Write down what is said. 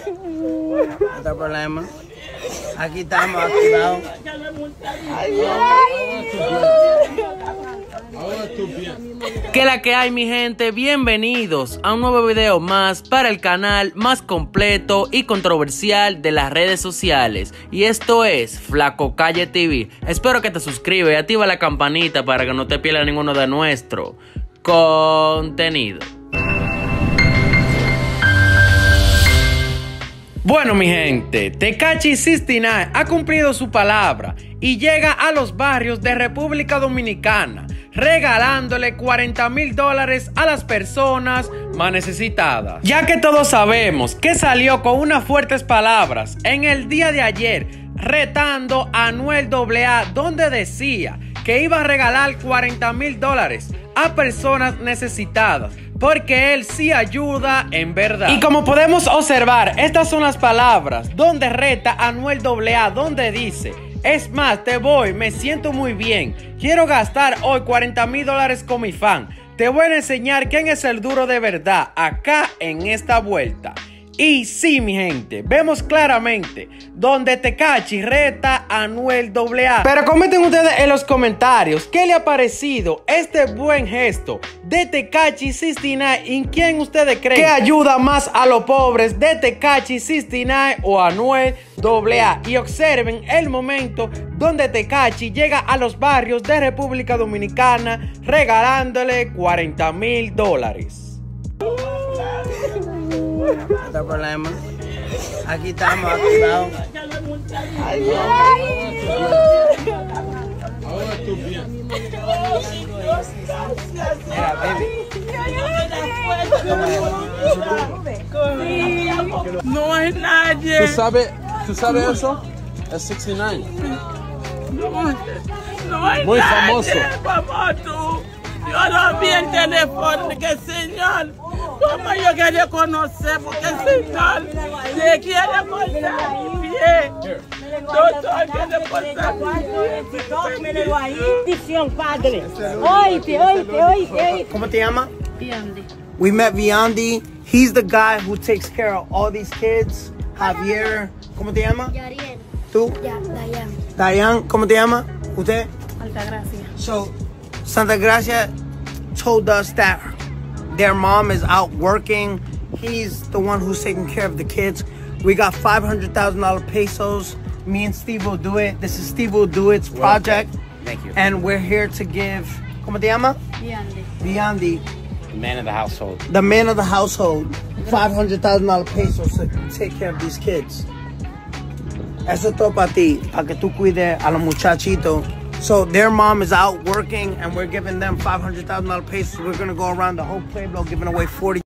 No hay problema. Aquí estamos activados. ¿Qué la que hay, mi gente? Bienvenidos a un nuevo video más para el canal más completo y controversial de las redes sociales. Y esto es Flaco Calle TV. Espero que te suscribas y activa la campanita para que no te pierdas ninguno de nuestro contenido. Bueno, mi gente, Tekashi 69 ha cumplido su palabra y llega a los barrios de República Dominicana regalándole $40,000 a las personas más necesitadas. Ya que todos sabemos que salió con unas fuertes palabras en el día de ayer retando a Anuel AA, donde decía que iba a regalar $40,000 a personas necesitadas, porque él sí ayuda en verdad. Y como podemos observar, estas son las palabras donde reta a Anuel AA, donde dice: es más, te voy, me siento muy bien, quiero gastar hoy $40,000 con mi fan, te voy a enseñar quién es el duro de verdad acá en esta vuelta. Y sí, mi gente, vemos claramente donde Tekashi reta a Anuel AA. Pero comenten ustedes en los comentarios qué le ha parecido este buen gesto de Tekashi 69 y quién ustedes creen que ayuda más a los pobres, de Tekashi 69 o Anuel AA. Y observen el momento donde Tekashi llega a los barrios de República Dominicana regalándole $40,000. No hay problema. Aquí estamos activados. Mira, baby. No hay nadie. ¿Tú sabes eso? Es 69. No hay Muy nadie, famoso. famoso. Yo no vi el teléfono, que señor. ¿Cómo yo quería conocer? Porque el señor le quiere cortar mi pie. Doctor, quiere cortar mi pie. Padre. Oíste. ¿Cómo te llamas? Viandi. We met Viandi. He's the guy who takes care of all these kids. Javier. ¿Cómo te llamas? Yariel. ¿Tú? Dayan. Dayan. ¿Cómo te llamas? ¿Usted? Altagracia. So, Santa Gracia told us that their mom is out working. He's the one who's taking care of the kids. We got $500,000 pesos. Me and Steve will do it. This is Steve will do it's project. Thank you. And we're here to give, ¿cómo te llama? Viandi. Viandi, The man of the household. the man of the household, $500,000 pesos to take care of these kids. Eso es todo para ti, para que tú cuides a los muchachitos. So their mom is out working and we're giving them $500,000 pesos. We're going to go around the whole Pueblo giving away 40